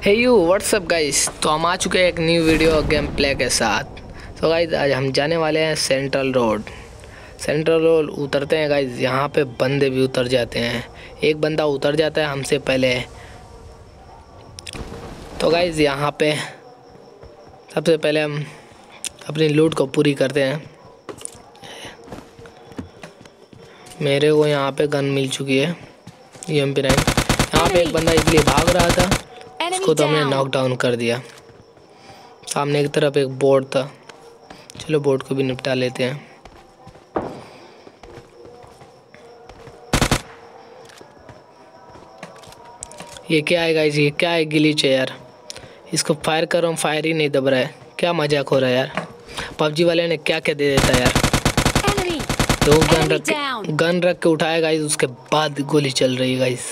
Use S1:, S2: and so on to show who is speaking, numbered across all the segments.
S1: Hey you WhatsApp guys. तो हम आ चुके हैं एक न्यू वीडियो गेम प्ले के साथ। तो गाइस आज हम जाने वाले हैं सेंट्रल रोड उतरते हैं गाइस। यहाँ पे बंदे भी उतर जाते हैं, एक बंदा उतर जाता है हमसे पहले। तो गाइस यहाँ पे सबसे पहले हम अपनी लूट को पूरी करते हैं। मेरे को यहाँ पे गन मिल चुकी है MP9। यहाँ पे एक बंदा इसलिए भाग रहा था, उसको तो हमने नॉक डाउन कर दिया। सामने की तरफ एक बोर्ड था, चलो बोर्ड को भी निपटा लेते हैं। ये क्या है गाइस, ये क्या है, ग्लिच है यार। इसको फायर कर रहा हूँ, फायर ही नहीं दब रहा है। क्या मजाक हो रहा है यार, पबजी वाले ने क्या क्या दे देता है यार। तो गन रख के उठाया गाइस, उसके बाद गोली चल रही है गाइस।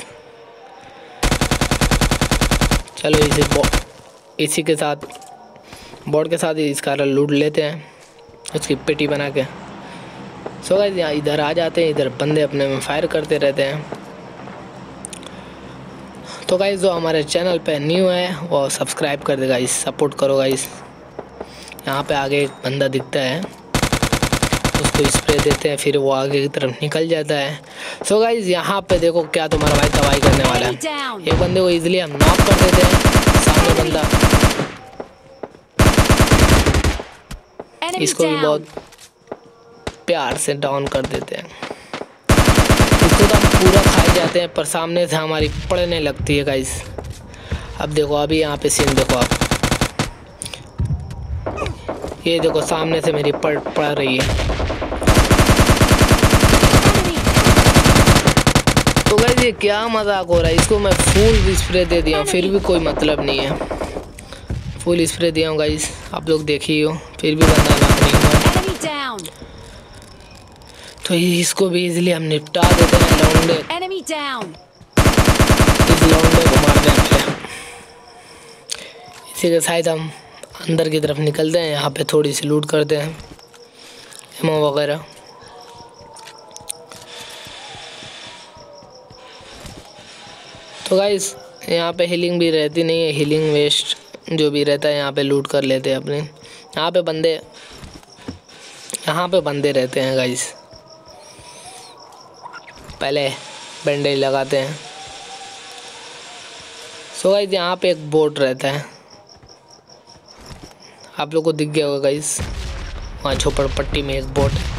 S1: चलो इसी के साथ बोर्ड के साथ ही इसका लूट लेते हैं, उसकी पेटी बना के। सो गाइस यहाँ इधर आ जाते हैं, इधर बंदे अपने में फायर करते रहते हैं। तो गाइस जो हमारे चैनल पे न्यू है वो सब्सक्राइब कर दे गाइस, सपोर्ट करो गाइस। यहाँ पे आगे एक बंदा दिखता है, उसको स्प्रे देते हैं, फिर वो आगे की तरफ निकल जाता है। सो गाइस यहाँ पे देखो क्या तुम्हारा भाई तबाही करने वाला है। एक बंदे को इजीली हम नॉक कर देते हैं, सामने बंदा, इसको भी बहुत प्यार से डाउन कर देते हैं। इसको तो हम पूरा खाए जाते हैं, पर सामने से हमारी पड़ने लगती है गाइस। अब देखो अभी यहाँ पे सीन देखो आप, ये देखो सामने से मेरी पड़ रही है। तो गाइस ये क्या मजाक हो रहा है, इसको मैं फुल स्प्रे दे दिया फिर भी कोई मतलब नहीं है। फुल स्प्रे दिया हूँ गाइस, आप लोग देखिए हो, फिर भी बंदा नॉक नहीं हुआ। तो इसको भी इजीली हम निपटा देते हैं। लौंडे इस लौंडे को मार देते हैं। इसी के साथ हम अंदर की तरफ निकलते हैं, यहाँ पे थोड़ी सी लूट करते हैं, एमो वगैरह। तो गाइस यहाँ पे हीलिंग भी रहती नहीं है, हीलिंग वेस्ट जो भी रहता है यहाँ पे लूट कर लेते हैं अपने। यहाँ पे बंदे रहते हैं गाइस, पहले बैंडेज लगाते हैं। सो गाइस यहाँ पे एक बोट रहता है, आप लोग को दिख गया होगा गाइस, वहाँ झोपड़पट्टी में एक बोट है।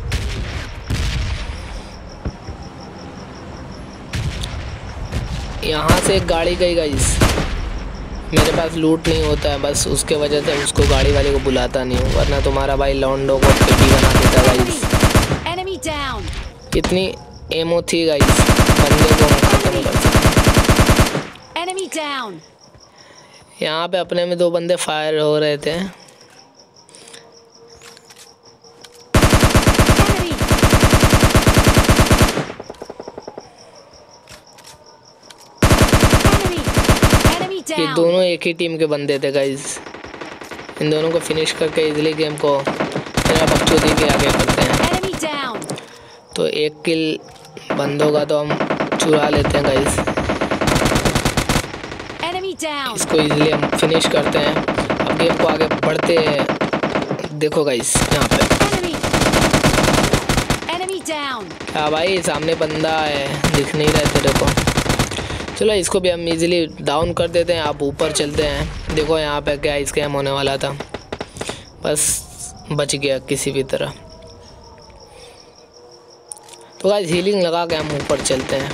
S1: यहाँ से एक गाड़ी गई गाइस, मेरे पास लूट नहीं होता है, बस उसके वजह से उसको गाड़ी वाले को बुलाता नहीं हूँ, वरना तुम्हारा भाई लौंडो को पेटी बना देता गाइस। कितनी एमो थी गाइस, बंदे को खत्म कर सकते। यहाँ पे अपने में दो बंदे फायर हो रहे थे। ये दोनों एक ही टीम के बंदे थे गाइस, इन दोनों को फिनिश करके इजीली गेम को मेरा बकचोदी के आगे करते हैं। तो एक किल बंदों का तो हम चुरा लेते हैं गाइस, इसको इजीली हम फिनिश करते हैं। अब गेम को आगे बढ़ते हैं। देखो गाइस यहाँ पे क्या भाई, सामने बंदा है, दिख नहीं रहा तेरे को। चलो इसको भी हम इजीली डाउन कर देते हैं। आप ऊपर चलते हैं, देखो यहाँ पे क्या स्कैम होने वाला था, बस बच गया किसी भी तरह। तो गाइस हीलिंग लगा के हम ऊपर चलते हैं।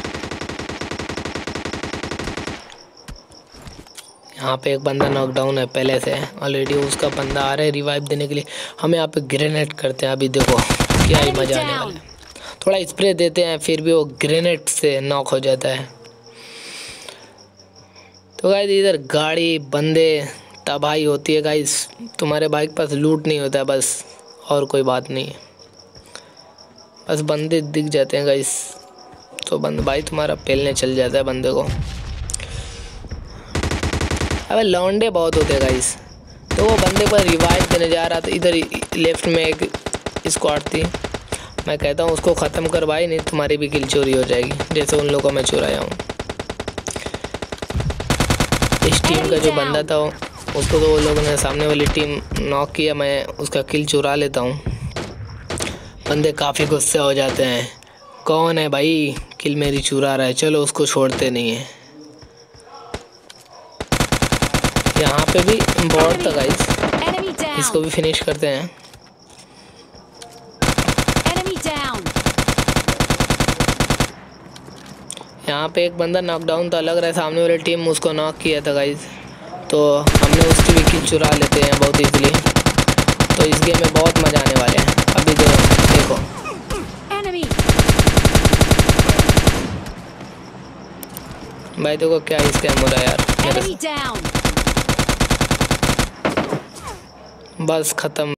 S1: यहाँ पे एक बंदा नॉकडाउन है पहले से ऑलरेडी, उसका बंदा आ रहा है रिवाइव देने के लिए। हम यहाँ पे ग्रेनेड करते हैं, अभी देखो क्या ही मजा आने वाला है। थोड़ा स्प्रे देते हैं, फिर भी वो ग्रेनेड से नॉक हो जाता है। तो गाइस इधर गाड़ी बंदे तबाही होती है गाइस, तुम्हारे भाई के पास लूट नहीं होता है बस, और कोई बात नहीं है, बस बंदे दिख जाते हैं गाइस, तो भाई तुम्हारा पेलने चल जाता है बंदे को। अबे लौंडे बहुत होते हैं गाइस। तो वो बंदे पर रिवाइव देने जा रहा था, इधर लेफ्ट में एक स्क्वाड थी, मैं कहता हूँ उसको ख़त्म कर भाई, नहीं तुम्हारी भी किल चोरी हो जाएगी, जैसे उन लोगों को मैं चुराया हूँ। टीम का जो बंदा था उसको तो वो लोगों ने सामने वाली टीम नॉक किया, मैं उसका किल चुरा लेता हूँ। बंदे काफ़ी गुस्से हो जाते हैं, कौन है भाई किल मेरी चुरा रहा है, चलो उसको छोड़ते नहीं है। यहाँ पे भी बॉट था गाइस, इसको भी फिनिश करते हैं। यहाँ पे एक बंदा नॉकडाउन था, लग रहा है सामने वाली टीम उसको नॉक किया था गाइस, तो हमने उसकी भी किल चुरा लेते हैं बहुत इजीली। तो इस गेम में बहुत मज़ा आने वाले हैं। अभी देखो भाई, देखो क्या स्कैम हो रहा है यार मेरे साथ। बस खत्म।